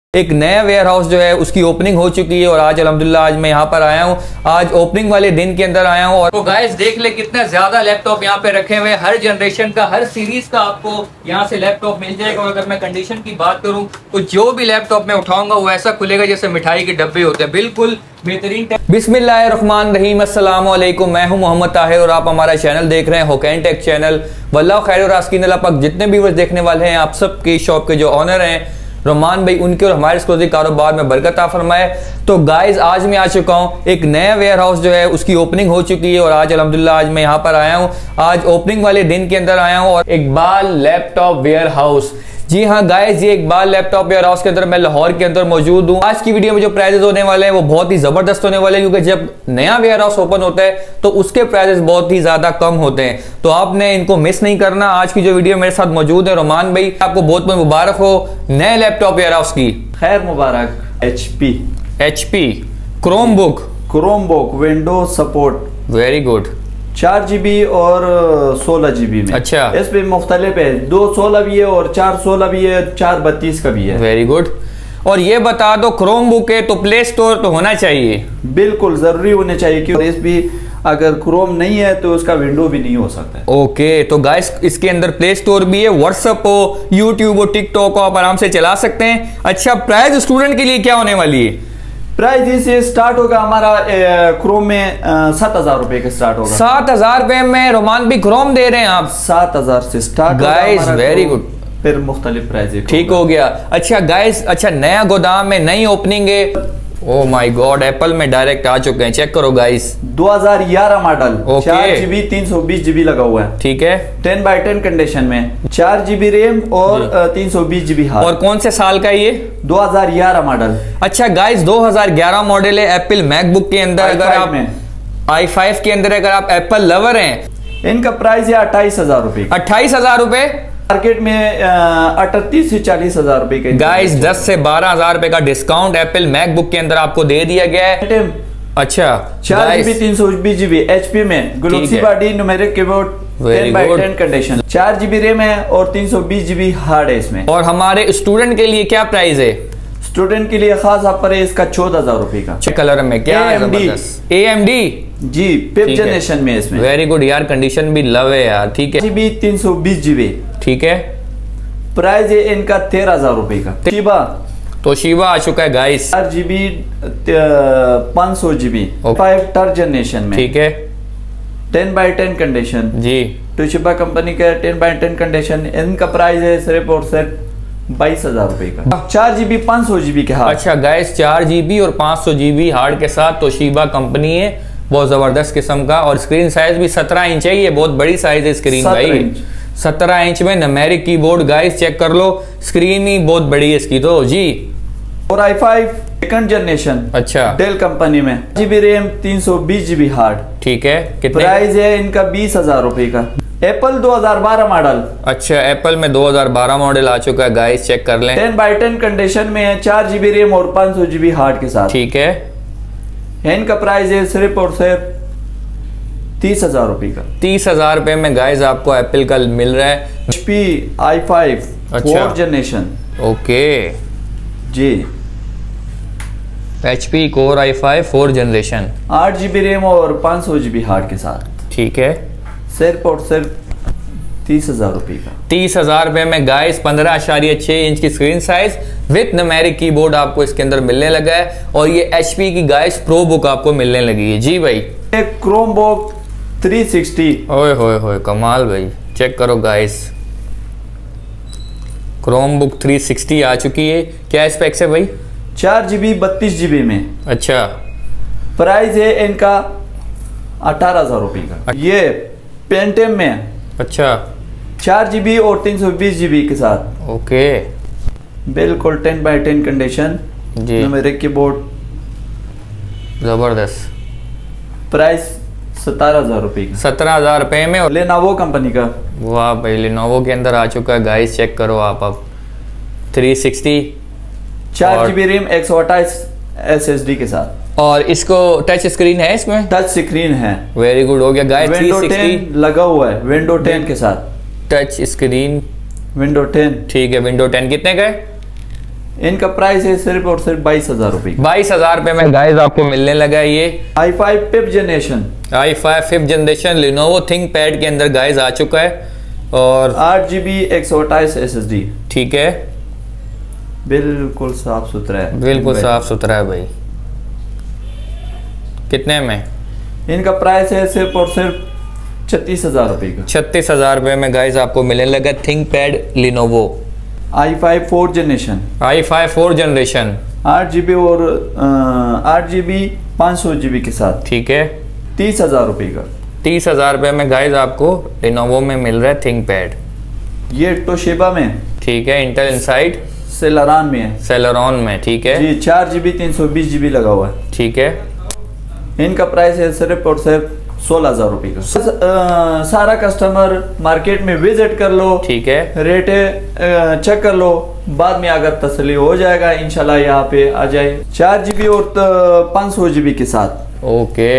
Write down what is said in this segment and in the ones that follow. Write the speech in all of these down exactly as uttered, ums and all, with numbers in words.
एक नया ware house जो है उसकी ओपनिंग हो चुकी है और आज अल्हम्दुलिल्लाह आज मैं यहाँ पर आया हूँ। आज ओपनिंग वाले दिन के अंदर आया हूँ और तो गाइस देख ले कितना ज्यादा लैपटॉप यहाँ पे रखे हुए हैं। हर जनरेशन का हर सीरीज का आपको यहाँ से लैपटॉप मिल जाएगा। और अगर मैं कंडीशन की बात करूँ तो जो भी लैपटॉप मैं उठाऊंगा वो ऐसा खुलेगा जैसे मिठाई के डब्बे होते हैं, बिल्कुल बेहतरीन। बिस्मिल्लाहिर्रहमानिर्रहीम, अस्सलाम वालेकुम। मैं हूं मोहम्मद ताहिर और आप हमारा चैनल देख रहे हैं हुकैन टेक चैनल। वल्लाह खैर और आस्कीन अल्लाह पाक जितने भी व्यूअर्स देखने वाले हैं आप सब की शॉप के जो ऑनर हैं रोमान भाई, उनके और हमारे एक्सक्लूसिव कारोबार में बरकत आ फरमाए। तो गाइस आज मैं आ चुका हूँ, एक नया वेयर हाउस जो है उसकी ओपनिंग हो चुकी है और आज अल्हम्दुलिल्लाह आज मैं यहाँ पर आया हूँ। आज ओपनिंग वाले दिन के अंदर आया हूँ और इकबाल लैपटॉप वेयर हाउस, जी हाँ गाइस ये इकबाल लैपटॉप वेयर हाउस के अंदर मैं लाहौर के अंदर मौजूद हूँ। आज की वीडियो में जो प्राइजेस होने वाले हैं वो बहुत ही जबरदस्त होने वाले हैं, क्योंकि जब नया वेयर हाउस ओपन होता है तो उसके प्राइजेस बहुत ही ज्यादा कम होते हैं, तो आपने इनको मिस नहीं करना। आज की जो वीडियो मेरे साथ मौजूद है रोमान भाई, आपको बहुत बहुत मुबारक हो नए लैपटॉप वेयर हाउस की। खैर मुबारक। H P H P Chromebook Chromebook window support, very good. चार जीबी और सोलह जीबी में। अच्छा, इस पे मुख्तलिफ है, दो सोलह भी है और चार सोलह भी है, चार बत्तीस का भी है। Very good. और ये बता दो क्रोम बुक है तो प्ले स्टोर तो होना चाहिए, बिल्कुल जरूरी होने चाहिए, क्योंकि इस भी अगर क्रोम नहीं है तो उसका विंडो भी नहीं हो सकता है। ओके तो गाइस इसके अंदर प्ले स्टोर भी है, व्हाट्सएप हो, यूट्यूब हो, टिकटॉक हो, आप आराम से चला सकते हैं। अच्छा, प्राइस स्टूडेंट के लिए क्या होने वाली है? प्राइस से स्टार्ट होगा हमारा क्रोम में सात हजार रुपए का स्टार्ट होगा। सात हजार रुपए में रोमान भी क्रोम दे रहे हैं आप? सात हजार से स्टार्ट गाइस वेरी गुड। फिर मुख्तलिफ प्राइस ठीक हो गया। अच्छा गाइस, अच्छा नया गोदाम में नई ओपनिंग है। ओ माय गॉड, एप्पल में डायरेक्ट आ चुके हैं, चेक करो गाइस। दो हजार ग्यारह मॉडल, okay. चार जीबी तीन सौ बीस जीबी लगा हुआ है। ठीक है, टेन बाई टेन कंडीशन में, चार जीबी रैम और तीन सौ बीस जीबी हार्ड। और कौन से साल का ये? दो हजार ग्यारह मॉडल। अच्छा गाइस दो हजार ग्यारह मॉडल है एप्पल मैकबुक के अंदर। अगर आप आई फाइव के अंदर अगर आप एप्पल लवर हैं, इनका प्राइस है अट्ठाईस हजार रुपए। अट्ठाईस हजार रुपए मार्केट में अड़तीस से चालीस हजार रुपए के। गाइस दस से बारह हजार रुपए का डिस्काउंट एप्पल मैकबुक के अंदर आपको दे दिया गया है। अच्छा, चार जीबी तीन सौ बीस जीबी एचपी में, galaxy body numeric keyboard, ten by ten condition, चार जीबी रैम है और तीन सौ बीस जीबी हार्ड है इसमें। और हमारे स्टूडेंट के लिए क्या प्राइस है? स्टूडेंट के लिए खास ऑफर है इसका चौदह हजार रुपए का। कलर में क्या? A M D A M D जी, फिफ्थ जनरेशन में इसमें। वेरी गुड यार, कंडीशन भी लव है यार। ठीक है, जीबी तीन सौ बीस जीबी। ठीक है, प्राइस है इनका तेरह हजार रुपए का। तोशिबा तोशिबा आ चुका है गाइस, चार जीबी पाँच सौ जीबी, फाइव थर्ड जनरेशन में। ठीक है, टेन बाई टेन कंडीशन जी, तोशिबा कंपनी का टेन बाई टेन कंडीशन। इनका प्राइस है सिर्फ और सिर्फ बाईस हजार रुपए का, चार जीबी पाँच सौ जीबी के हार्ड। अच्छा गाइस, चार जीबी और पाँच सौ जीबी हार्ड के साथ तोशिबा कंपनी है, बहुत जबरदस्त किस्म का। और स्क्रीन साइज भी सत्रह इंच है, ये बहुत बड़ी साइज है स्क्रीन भाई। सत्रह इंच में न्यूमेरिक कीबोर्ड, गाइस चेक कर लो, स्क्रीन ही बहुत बड़ी है इसकी तो जी। और आई फाइव सेकंड जनरेशन, अच्छा डेल कंपनी में, जीबी रैम तीन सौ बीस जीबी हार्ड। ठीक है, कितने प्राइस है इनका बीस हजार रुपए का। एप्पल दो हजार बारह मॉडल। अच्छा, एप्पल में दो हजार बारह मॉडल आ चुका है गाइस, चेक कर लें। टेन बाई टेन कंडीशन में है, चार जीबी रैम और पाँच सौ जीबी हार्ड के साथ। ठीक है, इनका प्राइस है सिर्फ और सिर्फ तीस हजार रुपए का। तीस हजार रुपए में गाइस आपको एप्पल का मिल रहा है। HP I five fourth generation. Okay जी, HP core I five four generation, आठ जीबी रैम और पाँच सौ जीबी हार्ड के साथ। ठीक है, सिर्फ और सिर्फ तीस हजार रुपए का। तीस हजार रुपए में गाइस पंद्रह अशारिया छह इंच की screen size with numeric keyboard आपको इसके अंदर मिलने लगा है। और ये एचपी की गाइस प्रो बुक आपको मिलने लगी है जी भाई। एक क्रोम बुक थ्री सिक्सटी। ओए होए होए कमाल भाई, चेक करो guys, Chromebook three sixty आ चुकी है। क्या स्पेक्स है भाई? चार जीबी बत्तीस जीबी में। अच्छा, प्राइस है इनका अठारह हजार रुपए का। ये पेंटियम में, अच्छा, चार जीबी और तीन सौ बीस जीबी के साथ। ओके, बिल्कुल टेन बाई टेन कंडीशन जी, मेरे कीबोर्ड, जबरदस्त। प्राइस सत्रह हजार रुपए का। सत्रह हजार रुपए में और लेनोवो कंपनी का। वाह भाई, लेनोवो के अंदर आ चुका है गाइस, चेक करो आप। अब थ्री सिक्सटी, चार जीबी रैम, एक सौ अट्ठाईस एस एस डी के साथ। और इसको टच स्क्रीन है इसमें? टच स्क्रीन है। वेरी गुड, हो गया गाइस। विंडो टेन लगा हुआ है, विंडो टेन के साथ टच स्क्रीन, विंडो टेन। ठीक है, विंडो टेन कितने का है? इनका प्राइस है सिर्फ और सिर्फ बाईस हजार रुपए बाईस हजार रुपए में गाइस आपको मिलने लगा है ये I five fifth generation I five fifth generation Lenovo ThinkPad के अंदर गाइस आ चुका है और आठ जी बी एक सौ अट्ठाईस एस एस डी। ठीक है, बिल्कुल साफ सुथरा है, बिल्कुल साफ सुथरा है भाई। कितने में? इनका प्राइस है सिर्फ और सिर्फ छत्तीस हजार रुपए का। छत्तीस हजार रुपए में गाइस आपको मिलने लगा ThinkPad Lenovo I five fourth generation I five fourth generation आठ जी बी और आठ जी बी पाँच सौ जी बी के साथ। ठीक है, तीस हजार रुपए का। तीस हजार रुपए में गाइस आपको लिनोवो में मिल रहा है थिंक पैड। ये टोशिबा में। ठीक है, इंटेल इनसाइड सेलेरॉन में है। सेलेरॉन में। ठीक है जी, चार जी बी तीन सौ बीस जी बी लगा हुआ है। ठीक है, इनका प्राइस है सिर्फ और सिर्फ सोलह हजार रुपए का। आ, सारा कस्टमर मार्केट में विजिट कर लो। ठीक है, रेट चेक कर लो, बाद में अगर तसल्ली हो जाएगा इंशाल्लाह यहाँ पे आ जाए। चार जीबी और पाँच सौ जीबी के साथ। ओके,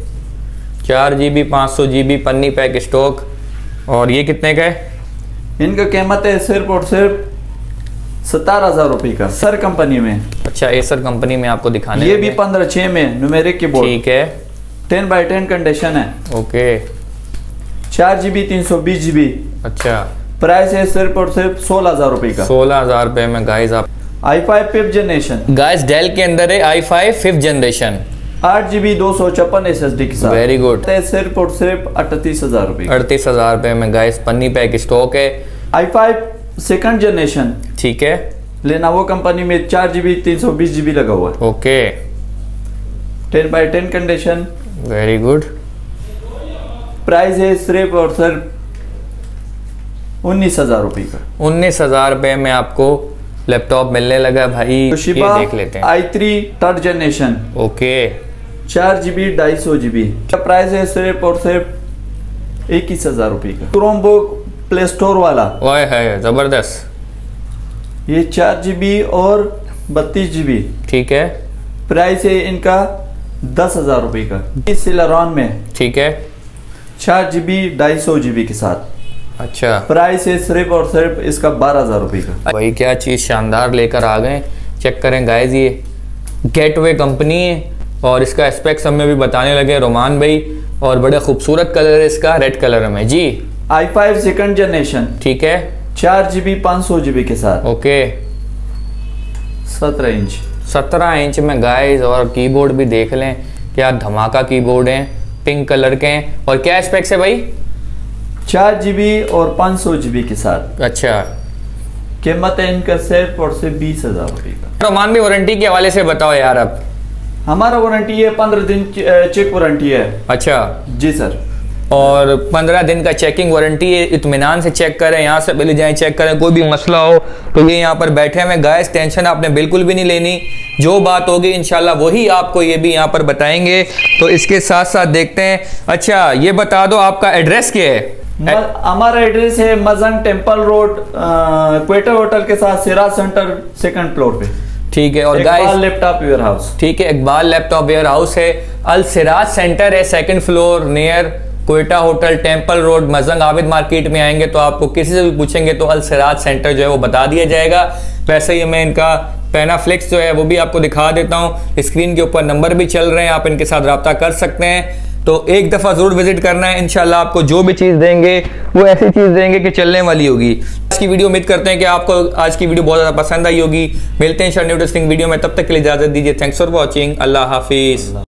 चार जीबी पाँच सौ जीबी पन्नी पैक स्टॉक। और ये कितने का है? इनका कीमत है सिर्फ और सिर्फ सतारह हजार रुपए का सर कंपनी में। अच्छा, एसर कंपनी में आपको दिखाने ये भी पंद्रह छः में न्यूमेरिक कीबोर्ड। ठीक है, टेन बाई टेन कंडीशन है। ओके, चार जीबी तीन सौ बीस जीबी। अच्छा, प्राइस है सिर्फ और सिर्फ सोलह हजार रुपए का। सोलह हजार रुपए में गाइस आप I five fifth generation guys Dell के अंदर है आई फाइव फिफ्थ जनरेशन आठ जीबी दो सौ छप्पन एस एस डी के साथ। Very good. सिर्फ और सिर्फ अड़तीस हजार रुपए अड़तीस हजार रुपए में गाइस पन्नी पैक स्टॉक है। I five second generation. ठीक है, लेनोवो कंपनी में चार जीबी तीन सौ बीस जीबी लगा हुआ है। Okay, ten by ten condition. Very good. Price है सिर्फ और सिर्फ उन्नीस हजार रुपए का। उन्नीस हजार रुपए में आपको लैपटॉप मिलने लगा भाई। ये देख लेते हैं। I three third generation. Okay, चार जीबी ढाई सौ जीबी का प्राइस है सिर्फ और सिर्फ इक्कीस हजार रुपए का। क्रोमबुक प्ले स्टोर वाला। वाह है जबरदस्त। ये चार जीबी और बत्तीस जीबी। ठीक है, प्राइस है इनका दस हजार रुपए का। सेलेरॉन में। ठीक है, चार जीबी ढाई सौ जीबी के साथ। अच्छा, प्राइस है सिर्फ और सिर्फ इसका बारह हजार रुपए का। भाई क्या चीज शानदार लेकर आ गए। चेक करें गाइस, ये गेटवे कंपनी है और इसका स्पेक्स हमें भी बताने लगे रोमान भाई। और बड़ा खूबसूरत कलर है इसका, रेड कलर में जी। I five second generation. ठीक है, चार जीबी पाँच सौ जीबी के साथ। ओके, सत्रह इंच। सत्रह इंच में गाइस। और कीबोर्ड भी देख लें, क्या धमाका कीबोर्ड है, पिंक कलर के हैं। और क्या स्पेक्स है भाई? चार जीबी और पाँच सौ जीबी के साथ। अच्छा, कीमत है इनका सिर्फ और सिर्फ बीस हजार रुपए का। रोमान भी वारंटी के हवाले से बताओ यार। अब हमारा वारंटी है पंद्रह दिन चेक वारंटी है। अच्छा जी सर। और पंद्रह दिन का चेकिंग वारंटी है। इत्मीनान से चेक करें, यहाँ से पहले जाएं चेक करें। कोई भी मसला हो तो ये यहाँ पर बैठे हुए गाइस, टेंशन आपने बिल्कुल भी नहीं लेनी। जो बात होगी इंशाल्लाह वही आपको ये भी यहाँ पर बताएंगे। तो इसके साथ साथ देखते हैं। अच्छा, ये बता दो आपका एड्रेस क्या है? हमारा एड्रेस है Mozang temple road, Quetta hotel के साथ सिराज सेंटर सेकंड फ्लोर पे। ठीक है। और गाइस लैपटॉप वेयर हाउस। ठीक है, इकबाल लैपटॉप वेयर हाउस है, अल सिराज सेंटर है, second floor, near Quetta hotel, temple road, Mozang Abid market में आएंगे तो आपको किसी से भी पूछेंगे तो अल सिराज सेंटर जो है वो बता दिया जाएगा। वैसे ही मैं इनका पेनाफ्लेक्स जो है वो भी आपको दिखा देता हूँ। स्क्रीन के ऊपर नंबर भी चल रहे हैं, आप इनके साथ रब्ता कर सकते हैं। तो एक दफ़ा ज़रूर विजिट करना है। इंशाल्लाह आपको जो भी चीज़ देंगे वो ऐसी चीज़ देंगे कि चलने वाली होगी। आज की वीडियो उम्मीद करते हैं कि आपको आज की वीडियो बहुत ज़्यादा पसंद आई होगी। मिलते हैं इंशाल्लाह न्यू इंटरेस्टिंग वीडियो में, तब तक के लिए इजाज़त दीजिए। Thanks for watching. अल्लाह हाफिज़।